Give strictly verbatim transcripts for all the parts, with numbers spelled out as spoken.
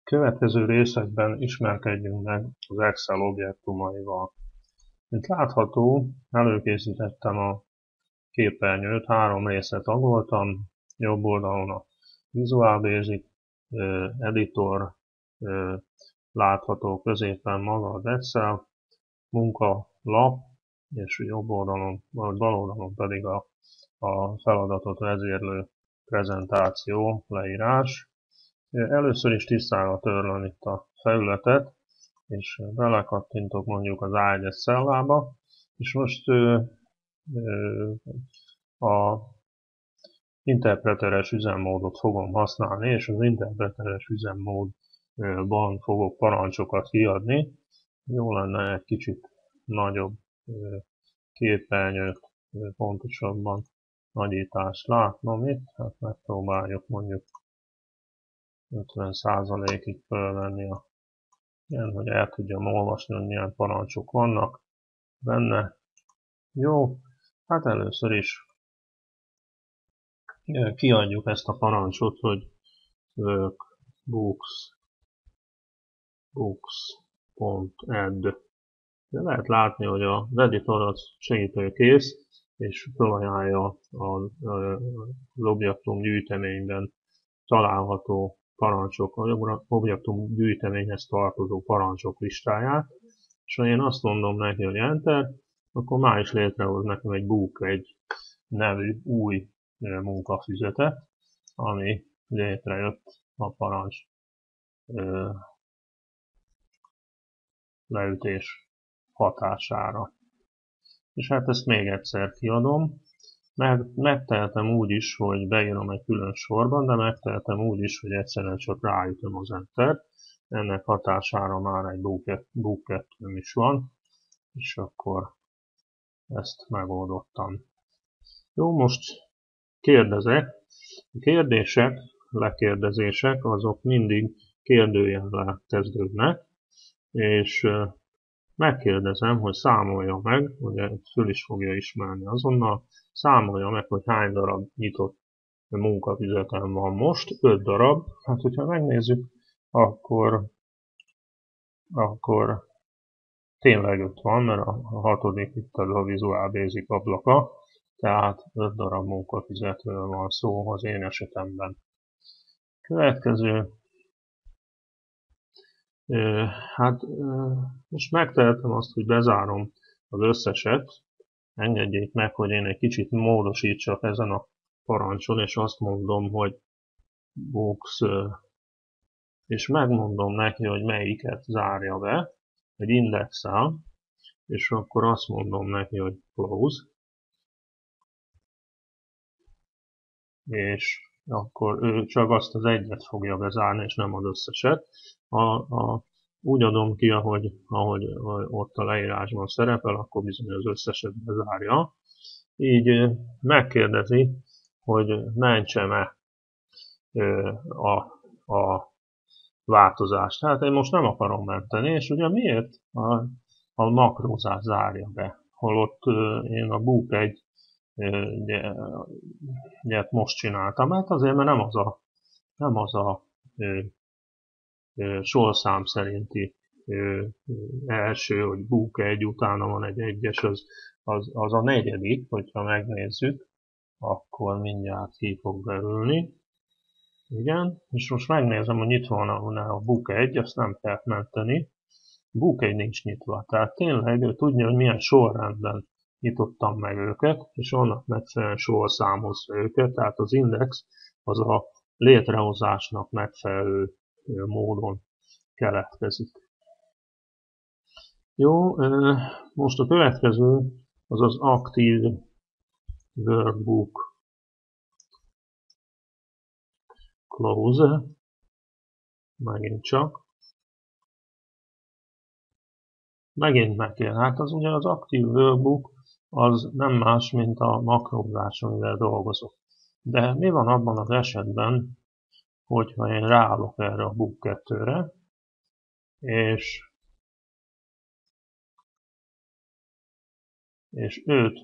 Következő részekben ismerkedjünk meg az Excel objektumaival. Mint látható, előkészítettem a képernyőt, három részre tagoltam, jobb oldalon a Visual Basic editor, látható középen maga az Excel, munka, lap, és jobb oldalon, vagy bal oldalon pedig a, a feladatot vezérlő prezentáció, leírás. Először is tisztára törlöm itt a felületet, és belekattintok mondjuk az á egyes cellába, és most ö, ö, a interpreteres üzemmódot fogom használni, és az interpreteres üzemmódban fogok parancsokat kiadni. Jó lenne egy kicsit nagyobb képernyőt, pontosabban nagyítást látnom itt, hát megpróbáljuk mondjuk ötven százalékig fölvenni a ilyen, hogy el tudjam olvasni, hogy milyen parancsok vannak benne. Jó, hát először is kiadjuk ezt a parancsot, hogy workbooks books.add. De lehet látni, hogy az editor az segítőkész, és felajánlja az objektum gyűjteményben található parancsok, az objektum gyűjteményhez tartozó parancsok listáját, és ha én azt mondom neki, hogy Enter, akkor már is létrehoz nekem egy book egy nevű új munkafüzetet, ami létrejött a parancs ö, leütés hatására. És hát ezt még egyszer kiadom, meg, megtehetem úgy is, hogy beírom egy külön sorban, de megtehetem úgy is, hogy egyszerűen csak ráütöm az Enter. Ennek hatására már egy book kettő is van, és akkor ezt megoldottam. Jó, most kérdezek. A kérdések, lekérdezések, azok mindig kérdőjellel kezdődnek, és megkérdezem, hogy számolja meg, ugye föl is fogja ismerni azonnal, számolja meg, hogy hány darab nyitott munkafüzetem van most, öt darab. Hát, hogyha megnézzük, akkor, akkor tényleg öt van, mert a hatodik itt az a Visual Basic ablaka, tehát öt darab munkafüzetről van szó az én esetemben. Következő, hát most megtehetem azt, hogy bezárom az összeset, engedjék meg, hogy én egy kicsit módosítsak ezen a parancson, és azt mondom, hogy books, és megmondom neki, hogy melyiket zárja be, egy indexel, és akkor azt mondom neki, hogy close, és akkor ő csak azt az egyet fogja bezárni, és nem az összeset. A, a, úgy adom ki, ahogy, ahogy ott a leírásban szerepel, akkor bizony az összeset bezárja. Így megkérdezi, hogy mentsem-e a, a változást. Tehát én most nem akarom menteni, és ugye miért a, a makrózás zárja be, holott én a book egy egyet most csináltam, hát azért, mert nem az a, nem az a ö, ö, sorszám szerinti ö, első, hogy book egy, utána van egy egyes, az, az, az a negyedik, hogyha megnézzük, akkor mindjárt ki fog derülni. Igen, és most megnézem, hogy itt van a, a book egy, azt nem kell menteni. book egy nincs nyitva, tehát tényleg ő tudja, hogy milyen sorrendben nyitottam meg őket, és annak megfelelően sorszámozva őket, tehát az index az a létrehozásnak megfelelő módon keletkezik. Jó, most a következő az az Active Workbook Close, megint csak. Megint megkér. Hát az ugye az Active Workbook az nem más, mint a makrózás, amivel dolgozok. De mi van abban az esetben, hogyha én ráállok erre a book kettőre, és, és őt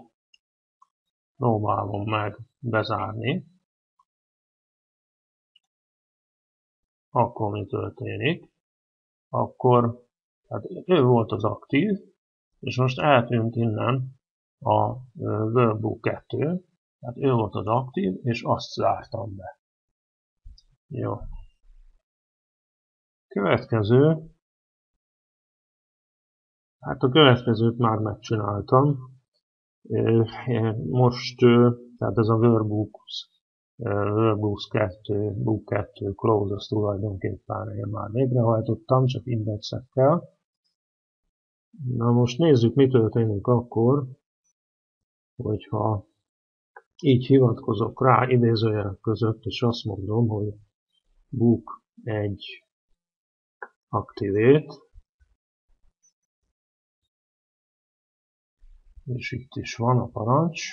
próbálom meg bezárni, akkor mi történik? Akkor hát ő volt az aktív, és most eltűnt innen a workbook kettő, tehát ő volt az aktív, és azt zártam be. Jó. Következő, hát a következőt már megcsináltam. Most, tehát ez a workbooks, workbooks kettő, book kettő, close, azt tulajdonképpen én már végrehajtottam, csak indexekkel. Na most nézzük, mi történik akkor, hogyha így hivatkozok rá idézőjelek között, és azt mondom, hogy book egy activate, és itt is van a parancs.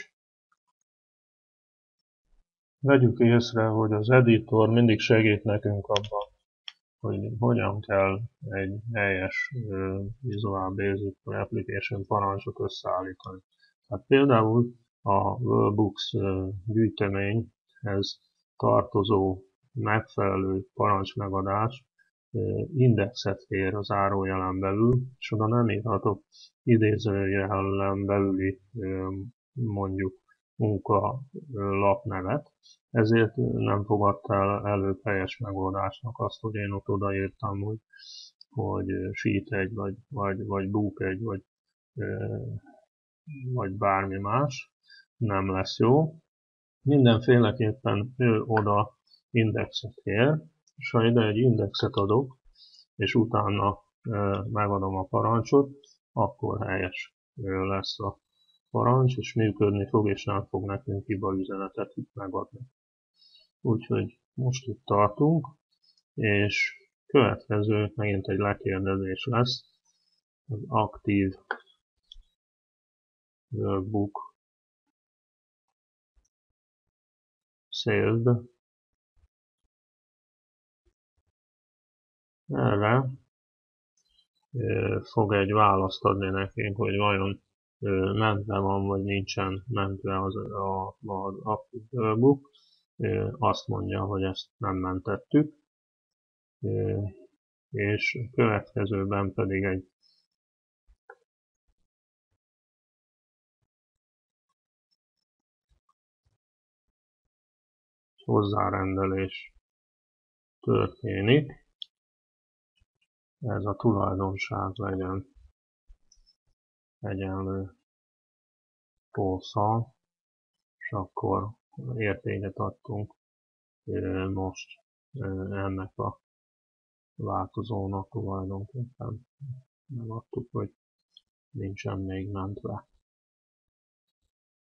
Vegyük észre, hogy az editor mindig segít nekünk abban, hogy hogyan kell egy helyes uh, Visual Basic Application parancsot összeállítani. Hát például a Workbooks uh, gyűjteményhez tartozó megfelelő parancsmegadás uh, indexet kér az zárójelen belül, és oda nem írhatok idézőjelen belüli uh, mondjuk munka lapnevet, ezért nem fogadta el elő teljes megoldásnak azt, hogy én ott odaírtam, hogy, hogy sheet egy, vagy, vagy, vagy book egy, vagy, vagy bármi más, nem lesz jó. Mindenféleképpen ő oda indexet kér, és ha ide egy indexet adok, és utána megadom a parancsot, akkor helyes lesz a parancs, és működni fog, és nem fog nekünk hiba üzenetet itt megadni. Úgyhogy most itt tartunk, és következő megint egy lekérdezés lesz, az aktív workbook saved. Erre fog egy választ adni nekünk, hogy vajon mentve van, vagy nincsen mentve az, az aktív workbook. Azt mondja, hogy ezt nem mentettük, és következőben pedig egy hozzárendelés történik. Ez a tulajdonság legyen egyenlő false-szal, és akkor értéket adtunk most ennek a változónak tulajdonképpen megadtuk, hogy nincsen még mentve.